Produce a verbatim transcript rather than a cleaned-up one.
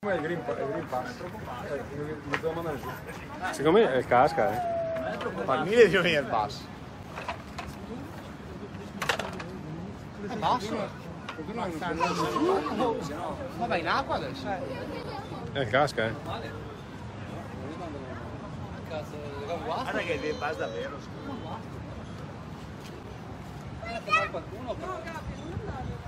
Come è il Green Pass? Il Green Pass? Eh, mi devo mandare giù. Secondo me è il casca, eh. Ma il mille di venire il basso. È basso? Ma vai in acqua adesso? È il casca, eh. Guarda che il basso davvero. Qualcuno però.